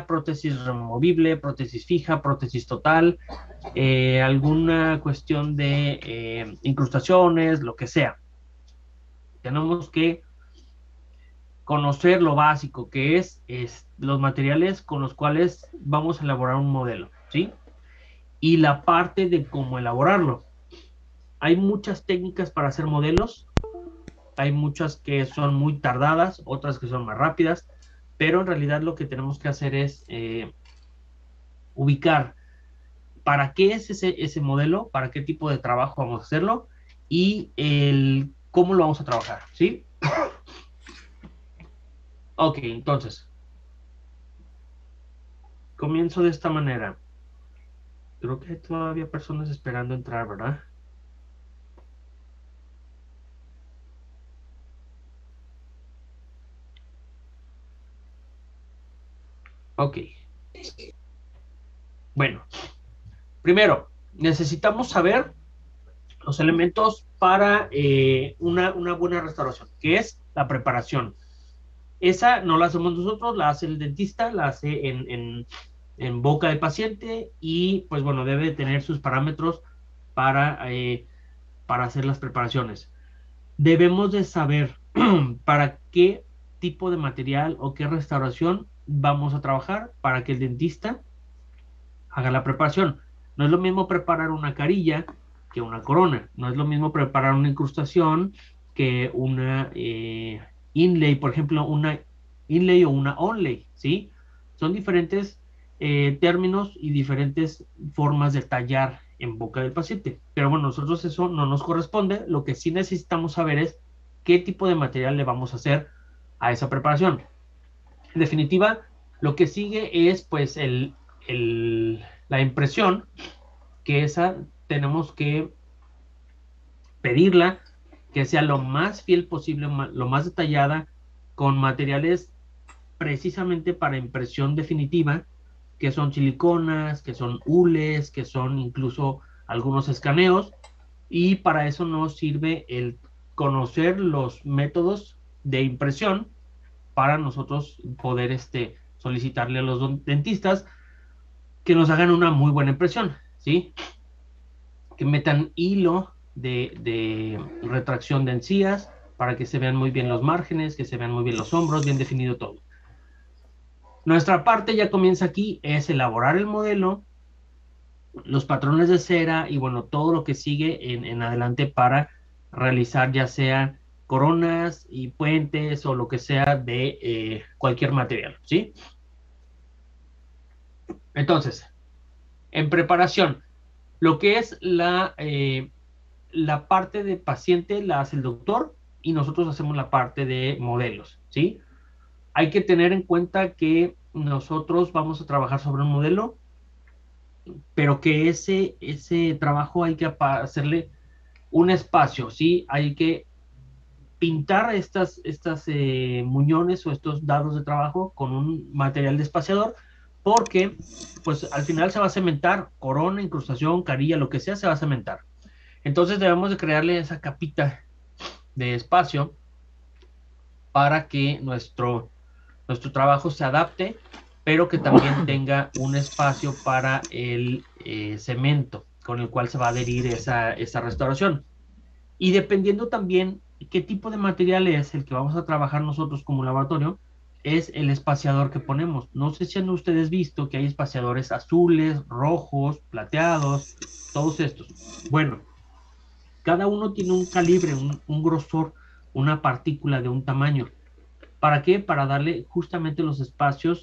prótesis removible, prótesis fija, prótesis total, alguna cuestión de incrustaciones, lo que sea. Tenemos que conocer lo básico, que es los materiales con los cuales vamos a elaborar un modelo, ¿sí? Y la parte de cómo elaborarlo. Hay muchas técnicas para hacer modelos, hay muchas que son muy tardadas, otras que son más rápidas, pero en realidad lo que tenemos que hacer es ubicar para qué es ese modelo, para qué tipo de trabajo vamos a hacerlo y cómo lo vamos a trabajar, ¿sí? Ok, entonces, comienzo de esta manera. Creo que hay todavía personas esperando entrar, ¿verdad? Ok. Bueno, primero, necesitamos saber los elementos para una buena restauración, que es la preparación. Esa no la hacemos nosotros, la hace el dentista, la hace en boca del paciente y pues bueno, debe tener sus parámetros para hacer las preparaciones. Debemos de saber para qué tipo de material o qué restauración vamos a trabajar para que el dentista haga la preparación. No es lo mismo preparar una carilla que una corona. No es lo mismo preparar una incrustación que una inlay, por ejemplo, una inlay o una onlay, ¿sí? Son diferentes términos y diferentes formas de tallar en boca del paciente. Pero bueno, nosotros eso no nos corresponde. Lo que sí necesitamos saber es qué tipo de material le vamos a hacer a esa preparación. En definitiva, lo que sigue es pues la impresión, que esa tenemos que pedirla, que sea lo más fiel posible, lo más detallada, con materiales precisamente para impresión definitiva, que son siliconas, que son hules, que son incluso algunos escaneos, y para eso nos sirve el conocer los métodos de impresión para nosotros poder solicitarle a los dentistas que nos hagan una muy buena impresión, ¿sí? Que metan hilo de retracción de encías para que se vean muy bien los márgenes, que se vean muy bien los hombros, bien definido todo. Nuestra parte ya comienza aquí, es elaborar el modelo, los patrones de cera y bueno, todo lo que sigue en adelante para realizar ya sea coronas y puentes o lo que sea de cualquier material, ¿sí? Entonces, en preparación, lo que es la parte de paciente la hace el doctor y nosotros hacemos la parte de modelos, ¿sí? Hay que tener en cuenta que nosotros vamos a trabajar sobre un modelo, pero que ese trabajo hay que hacerle un espacio, ¿sí? Hay que pintar estas muñones o estos dados de trabajo con un material despaciador, porque pues al final se va a cementar, corona, incrustación, carilla, lo que sea, se va a cementar. Entonces debemos de crearle esa capita de espacio para que nuestro trabajo se adapte, pero que también tenga un espacio para el cemento con el cual se va a adherir esa restauración. Y dependiendo también qué tipo de material es el que vamos a trabajar nosotros como laboratorio, es el espaciador que ponemos. No sé si han ustedes visto que hay espaciadores azules, rojos, plateados, todos estos. Bueno, cada uno tiene un calibre, un grosor, una partícula de un tamaño. ¿Para qué? Para darle justamente los espacios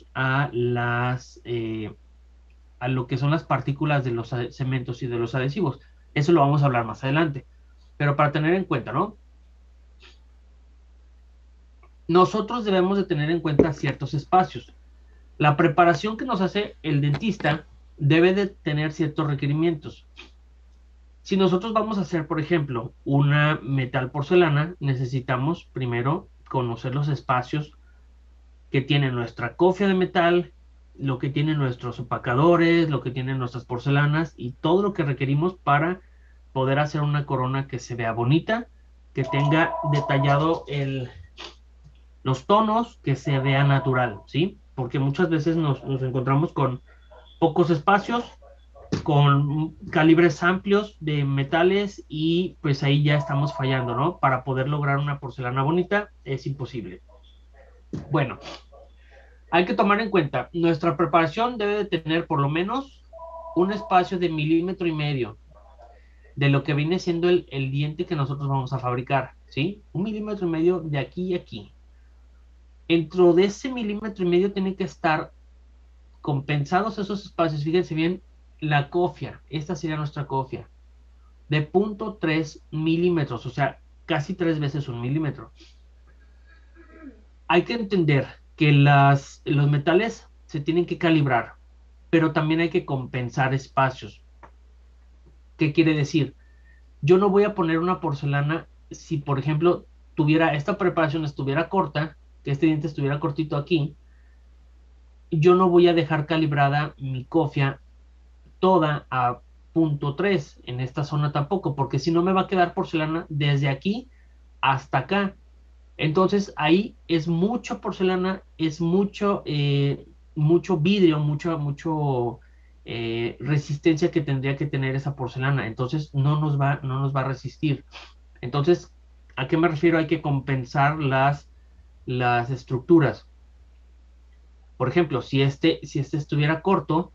a lo que son las partículas de los cementos y de los adhesivos. Eso lo vamos a hablar más adelante. Pero para tener en cuenta, ¿no? Nosotros debemos de tener en cuenta ciertos espacios. La preparación que nos hace el dentista debe de tener ciertos requerimientos. Si nosotros vamos a hacer, por ejemplo, una metal porcelana, necesitamos primero conocer los espacios que tiene nuestra cofia de metal, lo que tienen nuestros opacadores, lo que tienen nuestras porcelanas y todo lo que requerimos para poder hacer una corona que se vea bonita, que tenga detallado los tonos, que se vea natural, ¿sí? porque muchas veces nos encontramos con pocos espacios, con calibres amplios de metales y pues ahí ya estamos fallando, ¿no? Para poder lograr una porcelana bonita es imposible. Bueno, hay que tomar en cuenta, nuestra preparación debe de tener por lo menos un espacio de 1,5 mm de lo que viene siendo el diente que nosotros vamos a fabricar, ¿sí? 1,5 mm de aquí y aquí. Dentro de ese 1,5 mm tiene que estar compensados esos espacios. Fíjense bien, la cofia, esta sería nuestra cofia, de 0,3 mm, o sea, casi 3 veces 1 mm. Hay que entender que los metales se tienen que calibrar, pero también hay que compensar espacios. ¿Qué quiere decir? Yo no voy a poner una porcelana si, por ejemplo, tuviera esta preparación estuviera corta, que este diente estuviera cortito aquí, yo no voy a dejar calibrada mi cofia toda a 0,3 en esta zona tampoco, porque si no me va a quedar porcelana desde aquí hasta acá. Entonces ahí es mucha porcelana, es mucho vidrio, mucho resistencia que tendría que tener esa porcelana. Entonces no nos va a resistir. Entonces, ¿a qué me refiero? Hay que compensar las estructuras. Por ejemplo, si este estuviera corto,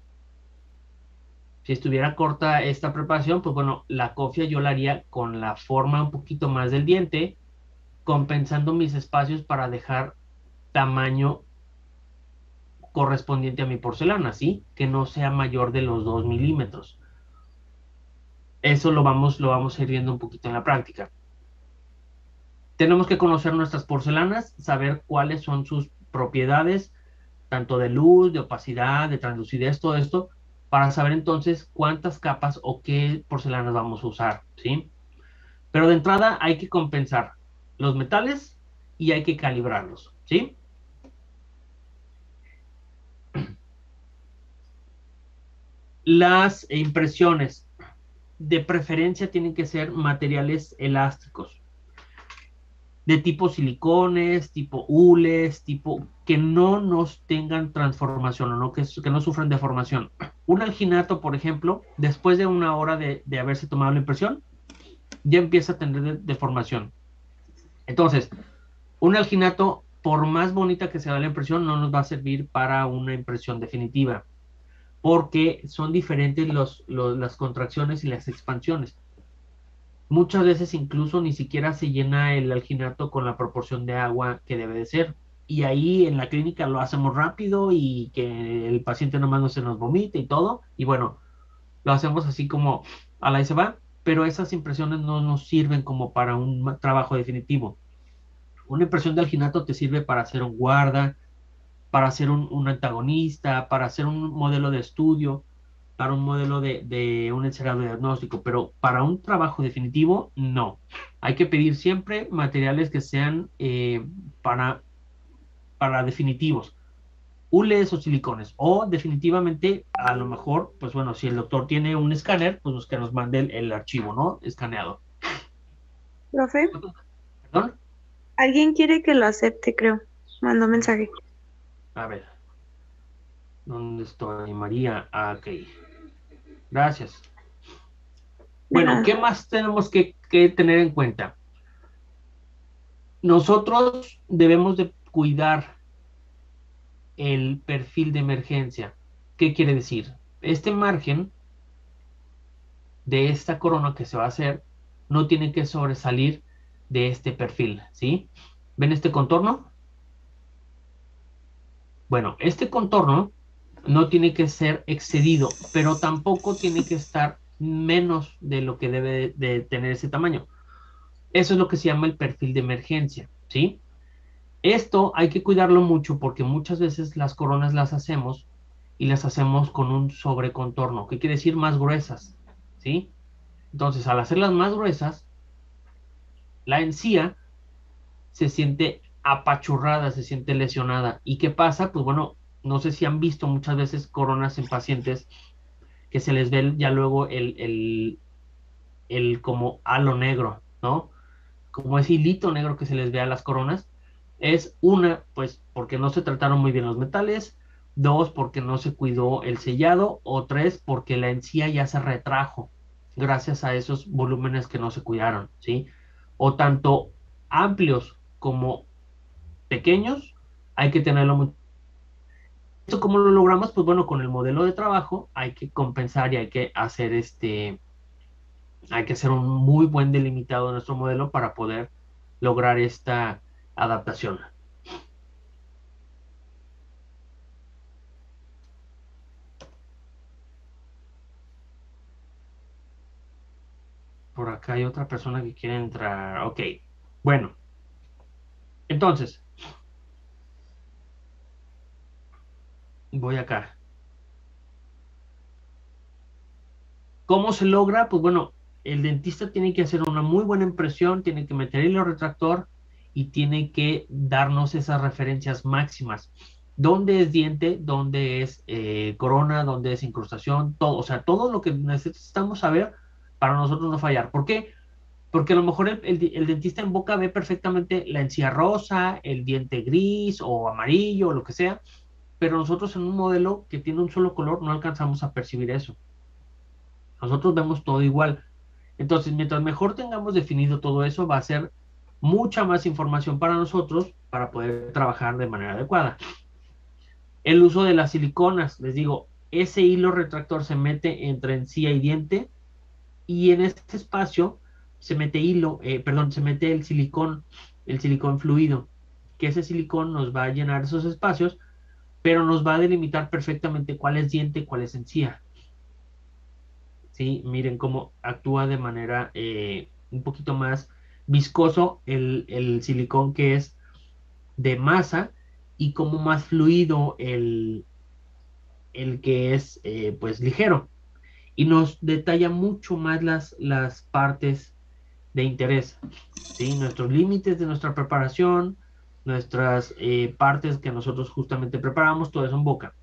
si estuviera corta esta preparación, pues bueno, la cofia yo la haría con la forma un poquito más del diente, compensando mis espacios para dejar tamaño correspondiente a mi porcelana, ¿sí? Que no sea mayor de los 2 milímetros. Eso lo vamos a ir viendo un poquito en la práctica. Tenemos que conocer nuestras porcelanas, saber cuáles son sus propiedades, tanto de luz, de opacidad, de translucidez, todo esto, para saber entonces cuántas capas o qué porcelanas vamos a usar, ¿sí? Pero de entrada hay que compensar los metales y hay que calibrarlos, ¿sí? Las impresiones de preferencia tienen que ser materiales elásticos, de tipo silicones, tipo hules, tipo que no nos tengan transformación o no, que no sufran deformación. Un alginato, por ejemplo, después de 1 hora de haberse tomado la impresión, ya empieza a tener deformación. Entonces, un alginato, por más bonita que sea la impresión, no nos va a servir para una impresión definitiva, porque son diferentes las contracciones y las expansiones. Muchas veces incluso ni siquiera se llena el alginato con la proporción de agua que debe de ser. Y ahí en la clínica lo hacemos rápido y que el paciente nomás no se nos vomite y todo. Y bueno, lo hacemos así como a la y se va, pero esas impresiones no nos sirven como para un trabajo definitivo. Una impresión de alginato te sirve para hacer un guarda, para hacer un antagonista, para hacer un modelo de estudio, para un modelo de un encerado diagnóstico, pero para un trabajo definitivo, no. Hay que pedir siempre materiales que sean para, para definitivos, hules o silicones, o definitivamente, a lo mejor, pues bueno, si el doctor tiene un escáner, pues que nos mande el archivo, ¿no? Escaneado. Profe, ¿Perdón? alguien quiere que lo acepte, creo. Mandó mensaje. A ver, ¿dónde estoy? María, ok. Gracias. De Bueno, ¿qué nada. más tenemos que tener en cuenta? Nosotros debemos de cuidar el perfil de emergencia. ¿Qué quiere decir? Este margen de esta corona que se va a hacer no tiene que sobresalir de este perfil, ¿sí? ¿Ven este contorno? Bueno, este contorno no tiene que ser excedido, pero tampoco tiene que estar menos de lo que debe de tener ese tamaño. Eso es lo que se llama el perfil de emergencia, ¿sí? Esto hay que cuidarlo mucho porque muchas veces las coronas las hacemos y las hacemos con un sobrecontorno, que quiere decir más gruesas, ¿sí? Entonces, al hacerlas más gruesas, la encía se siente apachurrada, se siente lesionada. ¿Y qué pasa? Pues bueno, no sé si han visto muchas veces coronas en pacientes que se les ve ya luego el como halo negro, ¿no? Como ese hilito negro que se les ve a las coronas, es una, pues porque no se trataron muy bien los metales, 2, porque no se cuidó el sellado, o 3, porque la encía ya se retrajo gracias a esos volúmenes que no se cuidaron, ¿sí? O tanto amplios como pequeños, hay que tenerlo muy... ¿Esto cómo lo logramos? Pues bueno, con el modelo de trabajo hay que compensar y hay que hacer un muy buen delimitado de nuestro modelo para poder lograr esta adaptación. Por acá hay otra persona que quiere entrar. Ok, bueno, entonces, voy acá. ¿Cómo se logra? Pues bueno, el dentista tiene que hacer una muy buena impresión, tiene que meter el hilo retractor y tiene que darnos esas referencias máximas. ¿Dónde es diente? ¿Dónde es corona? ¿Dónde es incrustación? Todo, o sea, todo lo que necesitamos saber para nosotros no fallar. ¿Por qué? Porque a lo mejor el dentista en boca ve perfectamente la encía rosa, el diente gris o amarillo o lo que sea, pero nosotros en un modelo que tiene un solo color no alcanzamos a percibir eso. Nosotros vemos todo igual. Entonces, mientras mejor tengamos definido todo eso, va a ser mucha más información para nosotros para poder trabajar de manera adecuada. El uso de las siliconas, les digo, ese hilo retractor se mete entre encía y diente y en este espacio se mete se mete el silicón fluido, que ese silicón nos va a llenar esos espacios, pero nos va a delimitar perfectamente cuál es diente y cuál es encía. ¿Sí? Miren cómo actúa de manera un poquito más viscoso el silicón que es de masa y como más fluido el que es pues ligero. Y nos detalla mucho más las partes de interés, ¿sí? Nuestros límites de nuestra preparación, nuestras partes que nosotros justamente preparamos, todo eso en boca.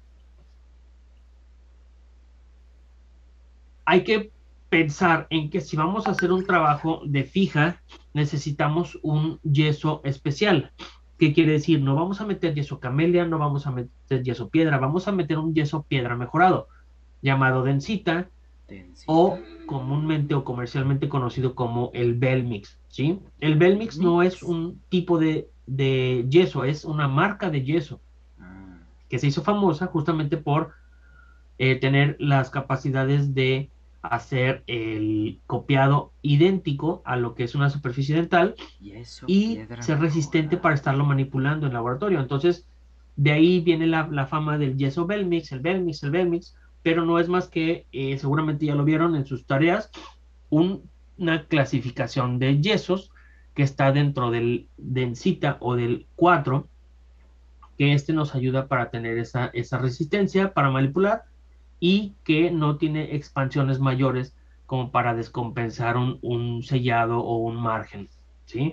Hay que pensar en que si vamos a hacer un trabajo de fija, necesitamos un yeso especial. ¿Qué quiere decir? No vamos a meter yeso camelia, no vamos a meter yeso piedra, vamos a meter un yeso piedra mejorado, llamado densita o Densita. comúnmente o comercialmente conocido como el Belmix, ¿sí? El Belmix no es Belmix. un tipo de yeso, es una marca de yeso Ah, que se hizo famosa justamente por tener las capacidades de hacer el copiado idéntico a lo que es una superficie dental y eso, y piedra ser resistente para mejorado. estarlo manipulando en laboratorio. Entonces, de ahí viene la fama del yeso Belmix, el Belmix, pero no es más que, seguramente ya lo vieron en sus tareas, una clasificación de yesos que está dentro del densita o del 4, que este nos ayuda para tener esa resistencia para manipular y que no tiene expansiones mayores como para descompensar un sellado o un margen, ¿sí?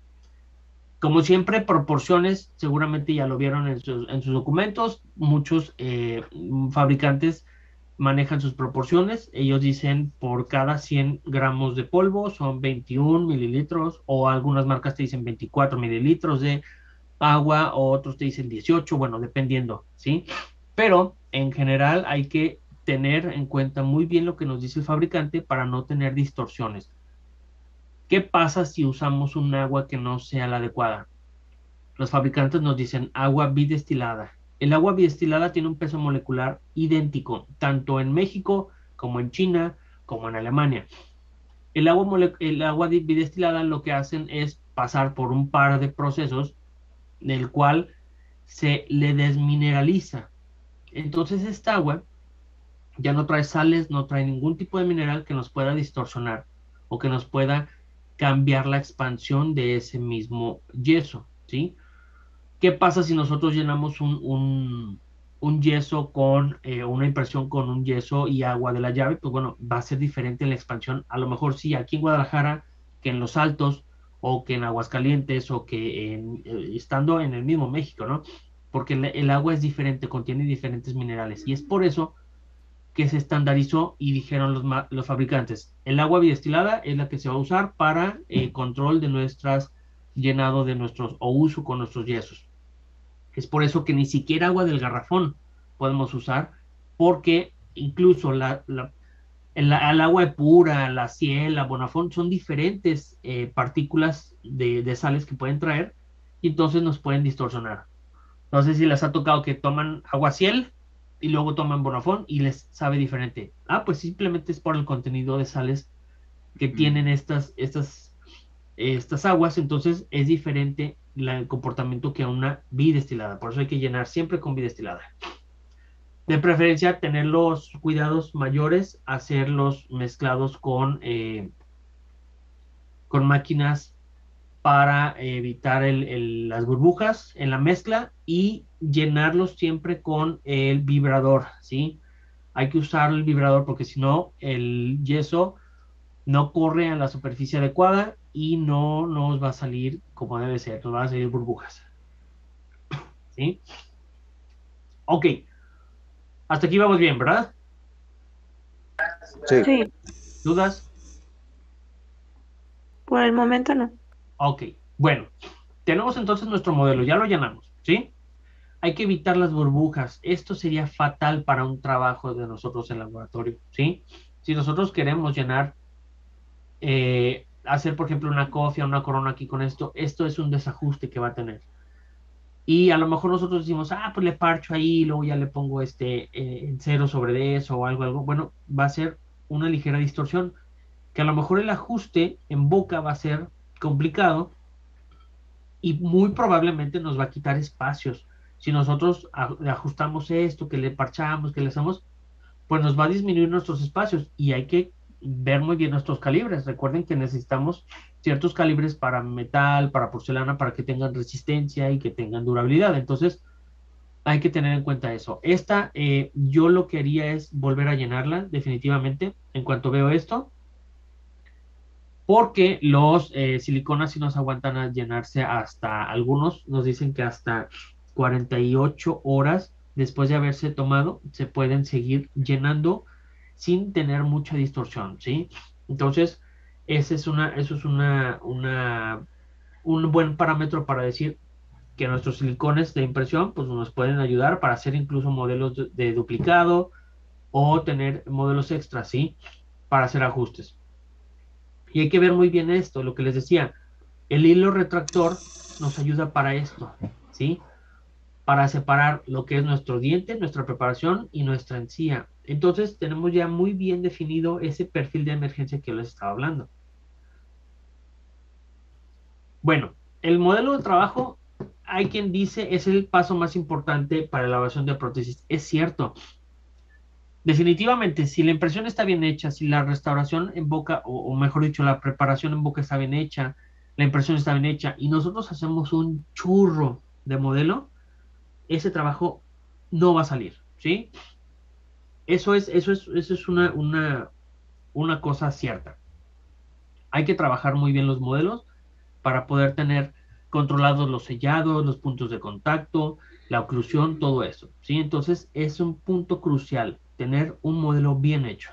Como siempre, proporciones, seguramente ya lo vieron en sus documentos, muchos fabricantes manejan sus proporciones, ellos dicen por cada 100 gramos de polvo son 21 mililitros o algunas marcas te dicen 24 mililitros de agua o otros te dicen 18, bueno, dependiendo, ¿sí? Pero en general hay que tener en cuenta muy bien lo que nos dice el fabricante para no tener distorsiones. ¿Qué pasa si usamos un agua que no sea la adecuada? Los fabricantes nos dicen agua bidestilada. El agua bidestilada tiene un peso molecular idéntico, tanto en México como en China, como en Alemania. El agua bidestilada lo que hacen es pasar por un par de procesos en el cual se le desmineraliza. Entonces esta agua ya no trae sales, no trae ningún tipo de mineral que nos pueda distorsionar o que nos pueda cambiar la expansión de ese mismo yeso, ¿sí? ¿Qué pasa si nosotros llenamos un yeso con una impresión con un yeso y agua de la llave? Pues bueno, va a ser diferente la expansión. A lo mejor sí, aquí en Guadalajara, que en Los Altos, o que en Aguascalientes, o que estando en el mismo México, ¿no? Porque el agua es diferente, contiene diferentes minerales. Y es por eso que se estandarizó y dijeron los fabricantes, el agua bidestilada es la que se va a usar para control de nuestras, llenado de nuestros, o uso con nuestros yesos. Es por eso que ni siquiera agua del garrafón. podemos usar, porque incluso el agua pura, la Ciel, la Bonafont, son diferentes partículas de sales que pueden traer y entonces nos pueden distorsionar. No sé si les ha tocado que toman agua Ciel y luego toman Bonafont y les sabe diferente. Ah, pues simplemente es por el contenido de sales que tienen estas aguas, entonces es diferente el comportamiento que a una bidestilada. Por eso hay que llenar siempre con bidestilada. De preferencia, tener los cuidados mayores, hacerlos mezclados con máquinas para evitar las burbujas en la mezcla y llenarlos siempre con el vibrador, ¿sí? Hay que usar el vibrador porque si no, el yeso no corre a la superficie adecuada y no nos va a salir como debe ser, nos van a salir burbujas, ¿sí? Ok, hasta aquí vamos bien, ¿verdad? Sí. Sí, ¿Dudas? por el momento no. Ok, bueno, tenemos entonces nuestro modelo, ya lo llenamos, ¿sí? Hay que evitar las burbujas. Esto sería fatal para un trabajo de nosotros en laboratorio, ¿sí? Si nosotros queremos llenar, hacer por ejemplo una cofia, una corona aquí con esto es un desajuste que va a tener. Y a lo mejor nosotros decimos, ah, pues le parcho ahí, luego ya le pongo en cero sobre eso o algo. Bueno, va a ser una ligera distorsión, que a lo mejor el ajuste en boca va a ser complicado y muy probablemente nos va a quitar espacios. Si nosotros ajustamos esto, que le parchamos, que le hacemos, pues nos va a disminuir nuestros espacios y hay que ver muy bien nuestros calibres. Recuerden que necesitamos ciertos calibres para metal, para porcelana, para que tengan resistencia y que tengan durabilidad. Entonces, hay que tener en cuenta eso. Yo lo que haría es volver a llenarla definitivamente en cuanto veo esto, porque los siliconas sí nos aguantan a llenarse hasta, algunos nos dicen que hasta 48 horas después de haberse tomado, se pueden seguir llenando sin tener mucha distorsión, ¿sí? Entonces, eso es un buen parámetro para decir que nuestros silicones de impresión pues nos pueden ayudar para hacer incluso modelos de duplicado o tener modelos extras, ¿sí? Para hacer ajustes. Y hay que ver muy bien esto, lo que les decía, el hilo retractor nos ayuda para esto, ¿sí? Para separar lo que es nuestro diente, nuestra preparación y nuestra encía. Entonces tenemos ya muy bien definido ese perfil de emergencia que les estaba hablando. Bueno, el modelo de trabajo, hay quien dice, es el paso más importante para la elaboración de prótesis. Es cierto. Definitivamente, si la impresión está bien hecha, si la restauración en boca, o mejor dicho, la preparación en boca está bien hecha, la impresión está bien hecha, y nosotros hacemos un churro de modelo, ese trabajo no va a salir, ¿sí? Eso es una cosa cierta. Hay que trabajar muy bien los modelos para poder tener controlados los sellados, los puntos de contacto, la oclusión, todo eso, ¿sí? Entonces es un punto crucial, tener un modelo bien hecho.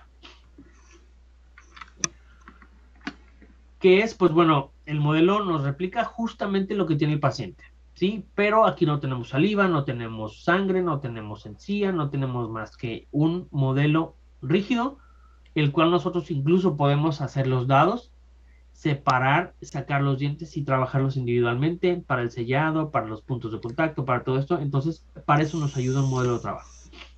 ¿Qué es? Pues bueno, el modelo nos replica justamente lo que tiene el paciente, ¿sí? Pero aquí no tenemos saliva, no tenemos sangre, no tenemos encía, no tenemos más que un modelo rígido, el cual nosotros incluso podemos hacer los dados, separar, sacar los dientes y trabajarlos individualmente para el sellado, para los puntos de contacto, para todo esto. Entonces, para eso nos ayuda un modelo de trabajo.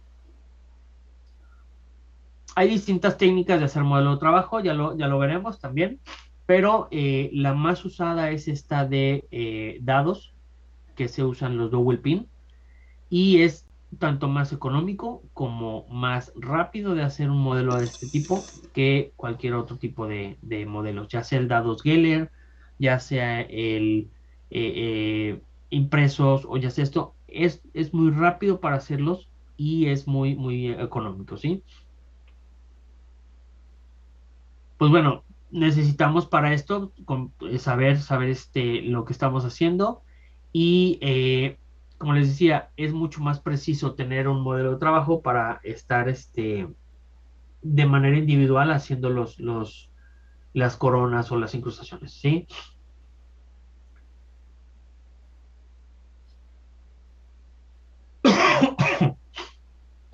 Hay distintas técnicas de hacer modelo de trabajo, ya lo veremos también, pero la más usada es esta de dados, que se usan los double pin, y es tanto más económico como más rápido de hacer un modelo de este tipo que cualquier otro tipo de modelos, ya sea el dados Geller, ya sea el impresos o ya sea esto, es muy rápido para hacerlos y es muy económico, ¿sí? Pues bueno, necesitamos para esto saber lo que estamos haciendo y como les decía, es mucho más preciso tener un modelo de trabajo para estar de manera individual haciendo las coronas o las incrustaciones, ¿sí?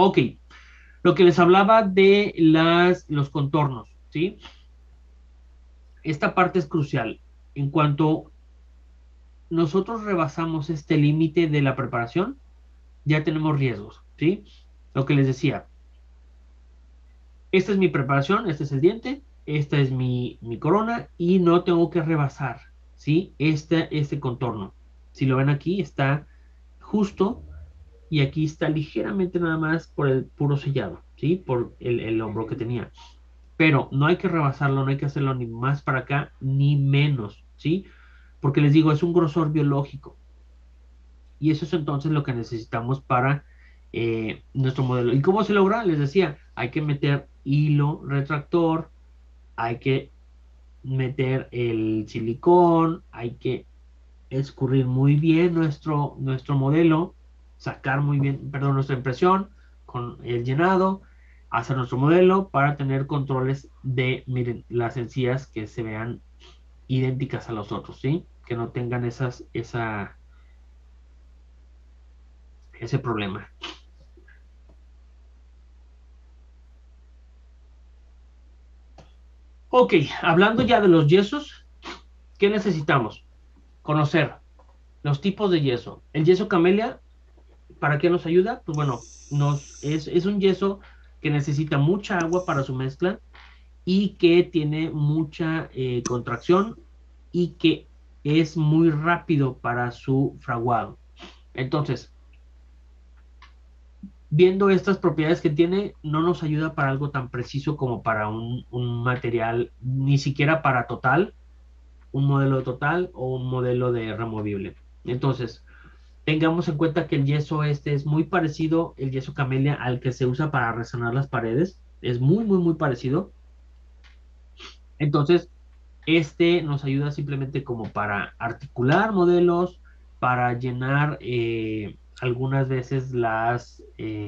Ok, lo que les hablaba de los contornos, ¿sí? Esta parte es crucial. En cuanto nosotros rebasamos este límite de la preparación, ya tenemos riesgos, ¿sí? Lo que les decía, esta es mi preparación, este es el diente, esta es mi corona y no tengo que rebasar, ¿sí? Este contorno. Si lo ven aquí, está justo y aquí está ligeramente nada más por el puro sellado, ¿sí? Por el hombro que tenía. Pero no hay que rebasarlo, no hay que hacerlo ni más para acá ni menos, ¿sí? Porque les digo, es un grosor biológico. Y eso es entonces lo que necesitamos para nuestro modelo. ¿Y cómo se logra? Les decía, hay que meter hilo retractor, hay que meter el silicón, hay que escurrir muy bien nuestro modelo, sacar muy bien, perdón, nuestra impresión con el llenado, hacer nuestro modelo para tener controles de, miren, las encías que se vean idénticas a los otros, ¿sí? Que no tengan ese problema. Ok, hablando ya de los yesos, ¿qué necesitamos? Conocer los tipos de yeso. El yeso camelia, ¿para qué nos ayuda? Pues bueno, es un yeso que necesita mucha agua para su mezcla y que tiene mucha contracción y que es muy rápido para su fraguado. Entonces, viendo estas propiedades que tiene, no nos ayuda para algo tan preciso como para un material, ni siquiera para total, un modelo total o un modelo de removible. Entonces, tengamos en cuenta que el yeso este es muy parecido, el yeso camelia, al que se usa para resonar las paredes. Es muy, muy, muy parecido. Entonces, este nos ayuda simplemente como para articular modelos, para llenar algunas veces las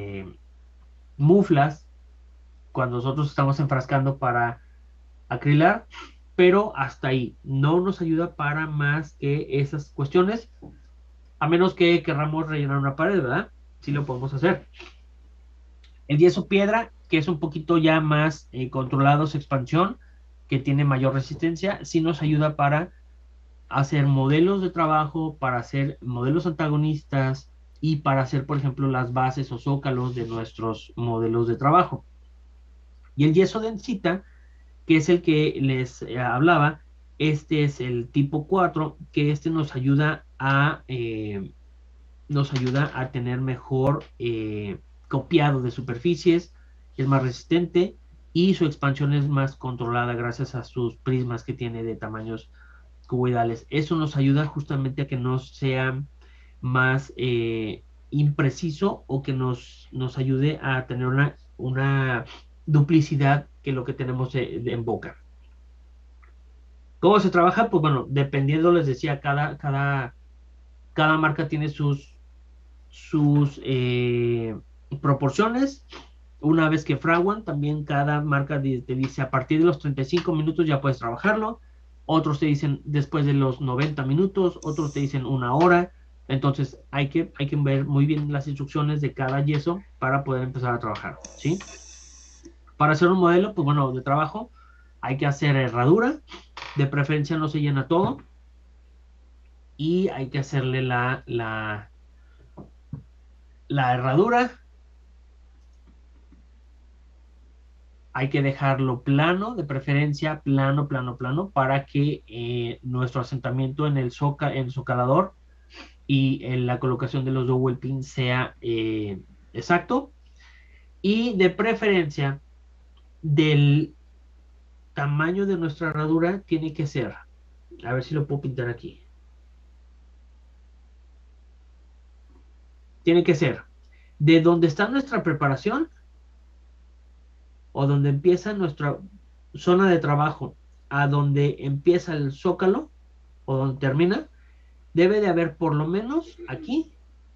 muflas cuando nosotros estamos enfrascando para acrilar, pero hasta ahí. No nos ayuda para más que esas cuestiones, a menos que querramos rellenar una pared, ¿verdad? Sí lo podemos hacer. El yeso piedra, que es un poquito ya más controlado su expansión, que tiene mayor resistencia, sí nos ayuda para hacer modelos de trabajo, para hacer modelos antagonistas y para hacer, por ejemplo, las bases o zócalos de nuestros modelos de trabajo. Y el yeso densita, que es el que les hablaba, este es el tipo 4, que este nos ayuda a tener mejor copiado de superficies, es más resistente y su expansión es más controlada gracias a sus prismas que tiene de tamaños cuboidales. Eso nos ayuda justamente a que no sea más impreciso o que nos ayude a tener una duplicidad que lo que tenemos en boca. ¿Cómo se trabaja? Pues bueno, dependiendo, les decía, cada marca tiene sus proporciones. Una vez que fraguan, también cada marca te dice a partir de los 35 minutos ya puedes trabajarlo. Otros te dicen después de los 90 minutos, otros te dicen una hora. Entonces hay que ver muy bien las instrucciones de cada yeso para poder empezar a trabajar, ¿sí? Para hacer un modelo, pues bueno, de trabajo, hay que hacer herradura. De preferencia no se llena todo. Y hay que hacerle la herradura. Hay que dejarlo plano, de preferencia plano, plano, plano, para que nuestro asentamiento en el socalador y en la colocación de los dowel pins sea exacto. Y de preferencia, del tamaño de nuestra herradura tiene que ser, a ver si lo puedo pintar aquí. Tiene que ser de donde está nuestra preparación o donde empieza nuestra zona de trabajo a donde empieza el zócalo o donde termina, debe de haber por lo menos aquí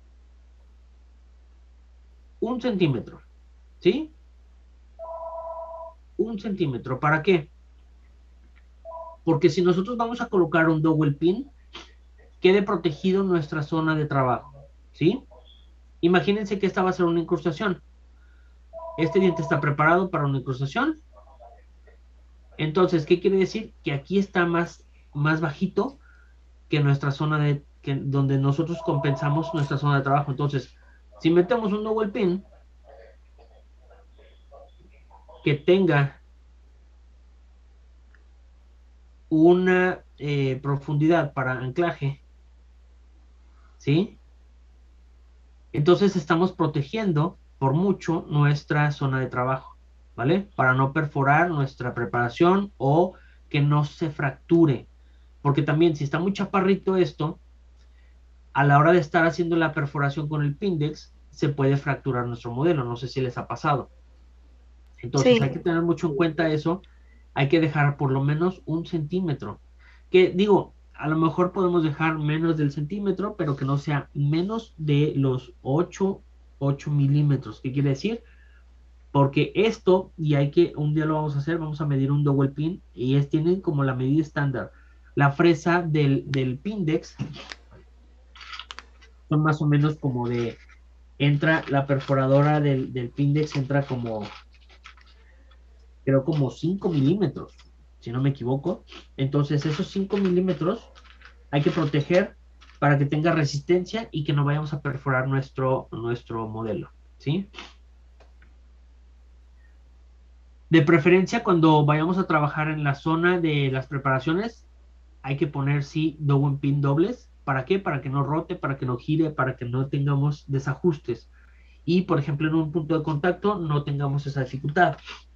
1 centímetro, ¿sí? 1 centímetro. ¿Para qué? Porque si nosotros vamos a colocar un dowel pin, quede protegido nuestra zona de trabajo, ¿sí? Imagínense que esta va a ser una incrustación. este diente está preparado para una incrustación. Entonces, ¿qué quiere decir? Que aquí está más bajito que nuestra zona donde nosotros compensamos nuestra zona de trabajo. Entonces, si metemos un double pin que tenga una profundidad para anclaje, ¿sí? Entonces estamos protegiendo por mucho nuestra zona de trabajo, ¿vale? Para no perforar nuestra preparación o que no se fracture. Porque también si está muy chaparrito esto, a la hora de estar haciendo la perforación con el Pindex, se puede fracturar nuestro modelo. No sé si les ha pasado. Entonces Sí, hay que tener mucho en cuenta eso. Hay que dejar por lo menos 1 centímetro. Que digo, a lo mejor podemos dejar menos del centímetro, pero que no sea menos de los 8 milímetros. ¿Qué quiere decir? Porque esto, y un día lo vamos a hacer, vamos a medir un double pin, y tienen como la medida estándar. La fresa del Pindex son más o menos como entra la perforadora del Pindex, entra como, creo como 5 milímetros, si no me equivoco. Entonces esos 5 milímetros hay que proteger para que tenga resistencia y que no vayamos a perforar nuestro modelo, ¿sí? De preferencia, cuando vayamos a trabajar en la zona de las preparaciones, hay que poner, sí, double pin dobles. ¿Para qué? Para que no rote, para que no gire, para que no tengamos desajustes. Y, por ejemplo, en un punto de contacto no tengamos esa dificultad.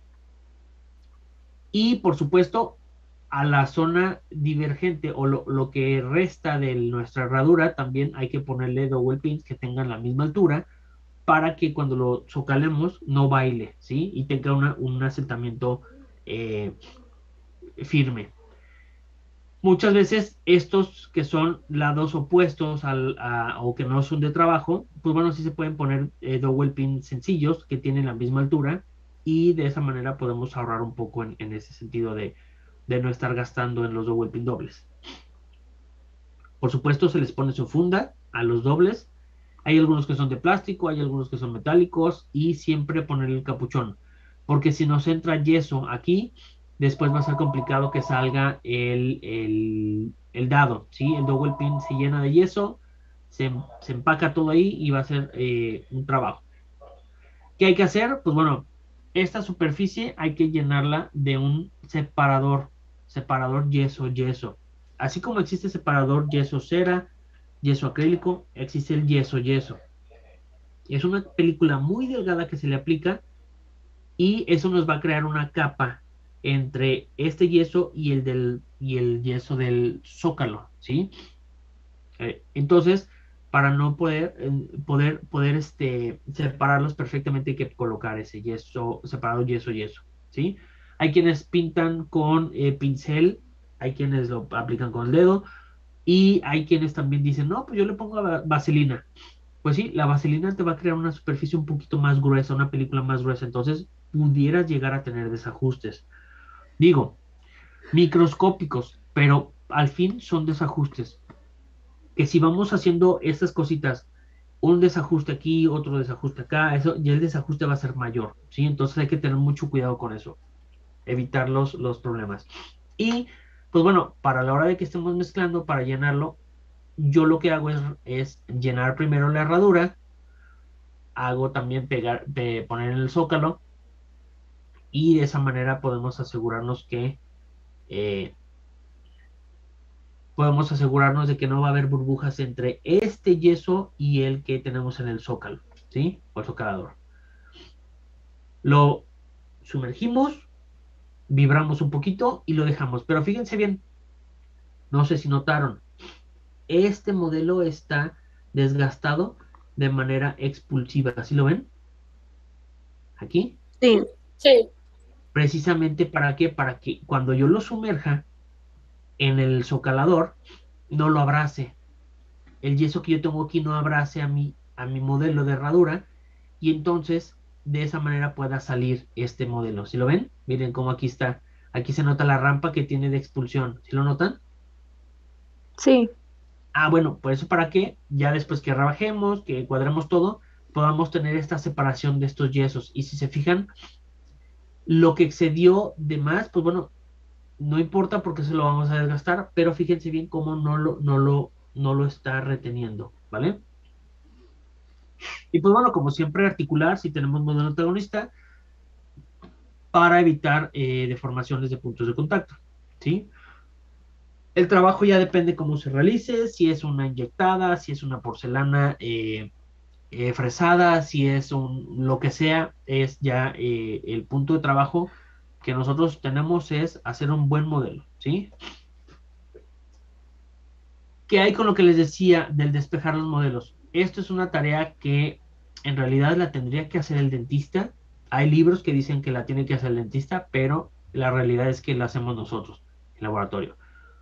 Y, por supuesto, a la zona divergente o lo que resta de nuestra herradura, también hay que ponerle double pins que tengan la misma altura para que cuando lo socalemos no baile, ¿sí? Y tenga un asentamiento eh, firme. Muchas veces estos que son lados opuestos o que no son de trabajo, pues bueno, sí se pueden poner double pin sencillos que tienen la misma altura, y de esa manera podemos ahorrar un poco en ese sentido de no estar gastando en los double pin dobles. Por supuesto, se les pone su funda a los dobles. Hay algunos que son de plástico, hay algunos que son metálicos, y siempre poner el capuchón, porque si nos entra yeso aquí, después va a ser complicado que salga el dado, ¿sí? El double pin se llena de yeso, se empaca todo ahí y va a ser un trabajo. ¿Qué hay que hacer? Pues bueno, esta superficie hay que llenarla de un separador yeso-yeso. Así como existe separador yeso-cera, yeso acrílico, existe el yeso-yeso. Es una película muy delgada que se le aplica, y eso nos va a crear una capa entre este yeso y el yeso del zócalo, ¿sí? Entonces, para no poder separarlos perfectamente, hay que colocar ese yeso, separado yeso-yeso, ¿sí? Hay quienes pintan con pincel, hay quienes lo aplican con el dedo, y hay quienes también dicen, no, pues yo le pongo vaselina. Pues sí, la vaselina te va a crear una superficie un poquito más gruesa, una película más gruesa, entonces pudieras llegar a tener desajustes. Digo, microscópicos, pero al fin son desajustes. Que si vamos haciendo estas cositas, un desajuste aquí, otro desajuste acá, eso ya el desajuste va a ser mayor, ¿sí? Entonces hay que tener mucho cuidado con eso, evitar los problemas. Y, pues bueno, para la hora de que estemos mezclando, para llenarlo, yo lo que hago es llenar primero la herradura, hago también poner en el zócalo, y de esa manera eh, podemos asegurarnos de que no va a haber burbujas entre este yeso y el que tenemos en el zócalo, ¿sí? O el socalador. Lo sumergimos, vibramos un poquito y lo dejamos. Pero fíjense bien, no sé si notaron, este modelo está desgastado de manera expulsiva. ¿Así lo ven? Aquí. sí, Sí, Precisamente para qué, para que cuando yo lo sumerja en el socalador, no lo abrace. El yeso que yo tengo aquí no abrace a mi modelo de herradura, y entonces de esa manera pueda salir este modelo. ¿Sí lo ven? Miren cómo aquí está. Aquí se nota la rampa que tiene de expulsión. ¿Sí lo notan? sí, Ah, bueno, por eso para que ya después que rebajemos, que cuadremos todo, podamos tener esta separación de estos yesos. Y si se fijan, lo que excedió de más, pues bueno, no importa porque se lo vamos a desgastar, pero fíjense bien cómo no lo está reteniendo, ¿vale? Y pues bueno, como siempre, articular si tenemos modelo antagonista para evitar deformaciones de puntos de contacto, ¿sí? El trabajo ya depende cómo se realice, si es una inyectada, si es una porcelana fresada, si es lo que sea, es ya el punto de trabajo que nosotros tenemos es hacer un buen modelo, ¿sí? ¿Qué hay con lo que les decía del despejar los modelos? Esto es una tarea que en realidad la tendría que hacer el dentista. Hay libros que dicen que la tiene que hacer el dentista, pero la realidad es que la hacemos nosotros, en laboratorio.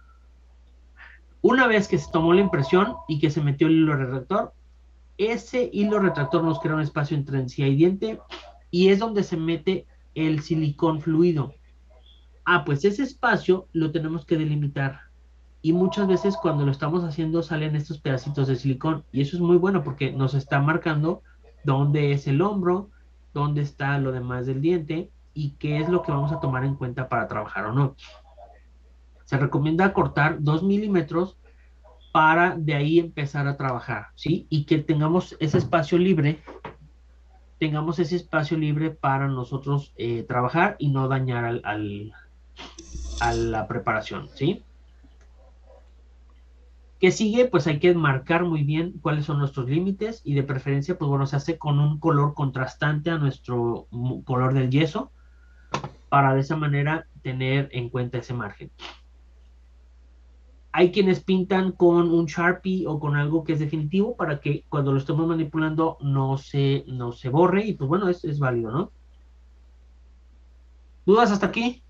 Una vez que se tomó la impresión y que se metió el hilo retractor, ese hilo retractor nos crea un espacio entre encía y diente y es donde se mete el silicón fluido. Pues ese espacio lo tenemos que delimitar y muchas veces cuando lo estamos haciendo salen estos pedacitos de silicón y eso es muy bueno porque nos está marcando dónde es el hombro, dónde está lo demás del diente y qué es lo que vamos a tomar en cuenta para trabajar o no. Se recomienda cortar 2 milímetros para de ahí empezar a trabajar, ¿sí? Y que tengamos ese espacio libre para nosotros trabajar y no dañar a la preparación, ¿sí? ¿Qué sigue? Pues hay que marcar muy bien cuáles son nuestros límites y de preferencia, pues bueno, se hace con un color contrastante a nuestro color del yeso para de esa manera tener en cuenta ese margen. Hay quienes pintan con un Sharpie o con algo que es definitivo para que cuando lo estemos manipulando no se borre y pues bueno, es válido, ¿no? ¿Dudas hasta aquí?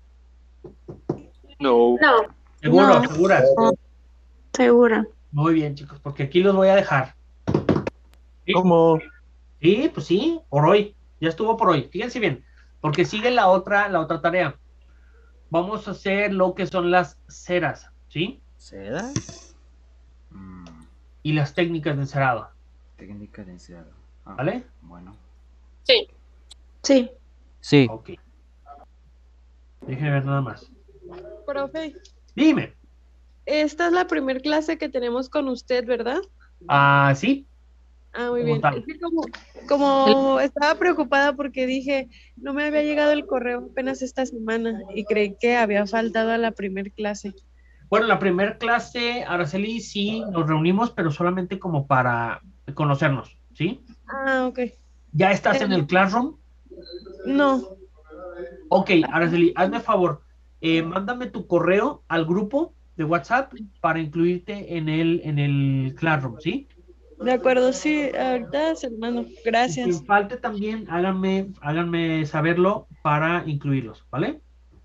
No. No, ¿Seguro? No. ¿Seguras? segura. Muy bien, chicos, porque aquí los voy a dejar. ¿Sí? ¿Cómo? Sí, pues sí, por hoy. Ya estuvo por hoy. Fíjense bien, porque sigue la otra tarea. Vamos a hacer lo que son las ceras, ¿sí? ¿Cedas? Mm, Y las técnicas de encerado, técnica de encerado. ¿vale? Bueno. Sí. Sí. Sí. Ok. Déjenme ver nada más. Profe, Dime. esta es la primera clase que tenemos con usted, ¿verdad? Sí, Muy como bien. tal. Es que como estaba preocupada porque dije, no me había llegado el correo apenas esta semana y creí que había faltado a la primera clase. Bueno, la primera clase, Araceli, sí, nos reunimos, pero solamente como para conocernos, ¿sí? Ok. ¿Ya estás en el Classroom? No. Ok, Araceli, hazme favor, mándame tu correo al grupo de WhatsApp para incluirte en el Classroom, ¿sí? De acuerdo, sí, ahorita se lo mando. Y Gracias. quien falte también, háganme saberlo para incluirlos, ¿vale?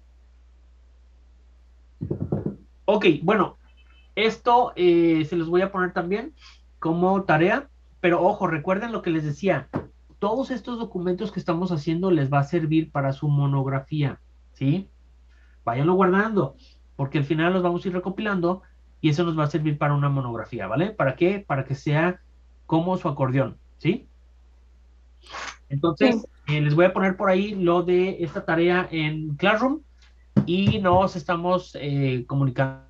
Ok, bueno, esto se los voy a poner también como tarea, pero ojo, recuerden lo que les decía, todos estos documentos que estamos haciendo les va a servir para su monografía, ¿sí? Váyanlo guardando, porque al final los vamos a ir recopilando y eso nos va a servir para una monografía, ¿vale? ¿Para qué? Para que sea como su acordeón, ¿sí? Entonces, les voy a poner por ahí lo de esta tarea en Classroom y nos estamos comunicando.